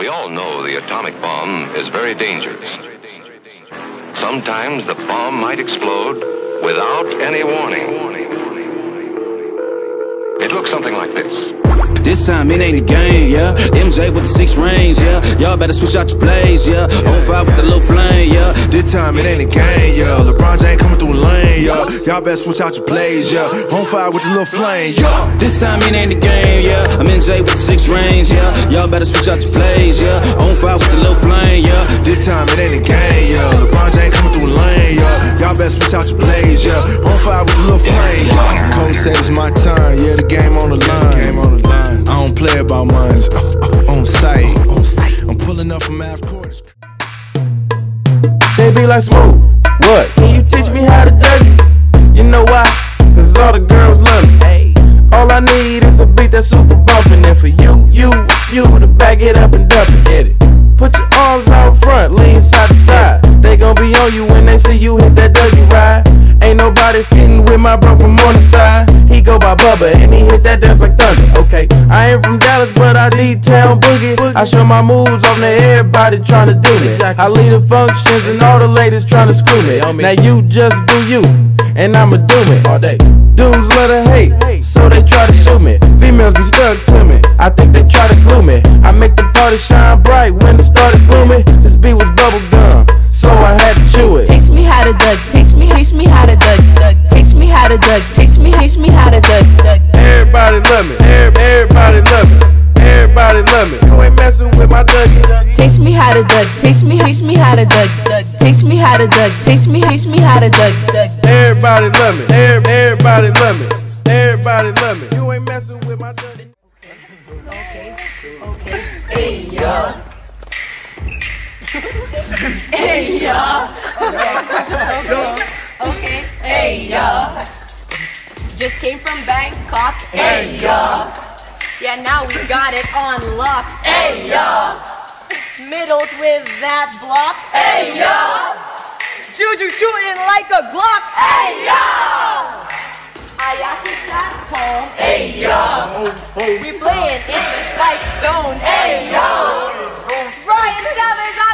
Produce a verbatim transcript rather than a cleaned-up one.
We all know the atomic bomb is very dangerous. Sometimes the bomb might explode without any warning. It looks something like this. This time it ain't a game, yeah. M J with the six range, yeah. Y'all better switch out your plays, yeah. On fire with the little flame, yeah. This time it ain't a game, yeah. LeBron James coming through the lane, yeah. Y'all better switch out your plays, yeah. On fire with the little flame, yeah. This time it ain't a game, yeah. I'm M J with the six range, yeah. Y'all better switch out your plays, yeah. On fire with the little flame, yeah. This time it ain't a game, yeah. LeBron James coming through the lane, yeah. Y'all better switch out your plays, yeah. On fire with the little flame, yeah. Coach said it's my turn, yeah. The game on the line. Game on the line. I don't play about mines, uh, uh, on site. I'm pulling up from half court. They be like, Smooth, what? Can you teach me how to duck it? You know why? Cause all the girls love me. All I need is a beat that's super bumpin'. And for you, you, you to back it up and dump it. Hit it. Put your arms out front, lean side to side. They gon' be on you when they see you hit that Dougie ride. Ain't nobody fitting with my bro from Morningside. He go by Bubba and he hit that dance like thunder. Okay, I ain't from Dallas, but I D-Town boogie. I show my moves on to everybody tryna do me. I lead the functions and all the ladies tryna screw me. Now you just do you, and I'ma do it all day. Dudes love to hate, so they try to shoot me. Females be stuck to me, I think they try to glue me. I make the party shine bright when it started gloomy. This beat was bubble gum, so I had to chew it. Taste me how to duck, taste me, taste me how to duck, duck. Taste me how to duck, taste me, taste me how to duck, duck. Everybody love me, everybody love me, everybody love me. You ain't messing with my Dougie. Taste me how to duck, taste me, taste me how to duck, duck. Taste me how to duck, taste me, taste me how to duck, duck. Everybody love me, everybody love me, everybody love me. You ain't messing with my Dougie. Okay, okay. Hey y'all. Hey y'all. Okay, okay. Hey y'all. Just came from Bangkok. Hey y'all. Yeah, now we got it on lock. Hey y'all. Middles with that block. Hey y'all. Juju shooting like a Glock. Hey y'all. Ayase at home. Hey y'all. We playing in the spike zone. Hey y'all. Ryan Chavez.